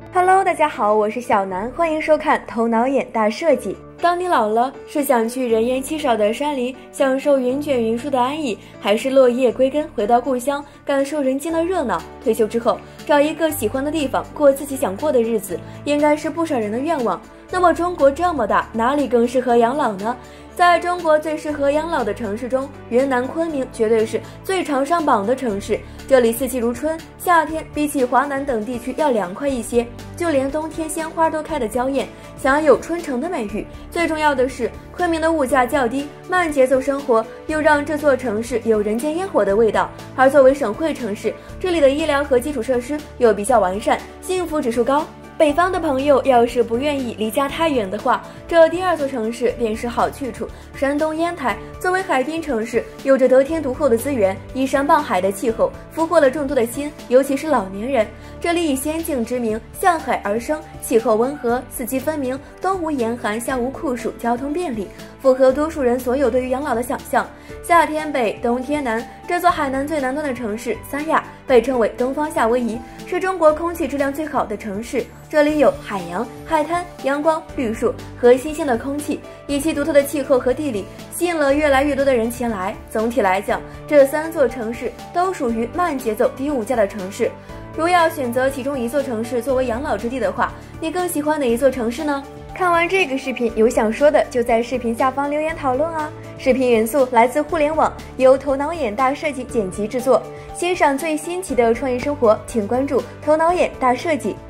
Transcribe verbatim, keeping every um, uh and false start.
Hello， 大家好，我是小南，欢迎收看《头脑眼大设计》。当你老了，是想去人烟稀少的山林，享受云卷云舒的安逸，还是落叶归根，回到故乡，感受人间的热闹？退休之后，找一个喜欢的地方，过自己想过的日子，应该是不少人的愿望。那么中国这么大，哪里更适合养老呢？在中国最适合养老的城市中，云南昆明绝对是最常上榜的城市。这里四季如春，夏天比起华南等地区要凉快一些，就连冬天鲜花都开得娇艳，享有春城的美誉。最重要的是，昆明的物价较低，慢节奏生活又让这座城市有人间烟火的味道。而作为省会城市，这里的医疗和基础设施又比较完善，幸福指数高。北方的朋友要是不愿意离家太远的话，这第二座城市便是好去处。山东烟台作为海滨城市，有着得天独厚的资源，依山傍海的气候俘获了众多的心，尤其是老年人。这里以仙境之名向海而生，气候温和，四季分明，冬无严寒，夏无酷暑，交通便利，符合多数人所有对于养老的想象。夏天北，冬天南，这座海南最南端的城市三亚被称为东方夏威夷，是中国空气质量最好的城市。这里有海洋、海滩、阳光、绿树和新鲜的空气，以其独特的气候和地理，吸引了越来越多的人前来。总体来讲，这三座城市都属于慢节奏、低物价的城市。如要选择其中一座城市作为养老之地的话，你更喜欢哪一座城市呢？看完这个视频，有想说的就在视频下方留言讨论啊！视频元素来自互联网，由头脑眼大设计剪辑制作。欣赏最新奇的创意生活，请关注头脑眼大设计。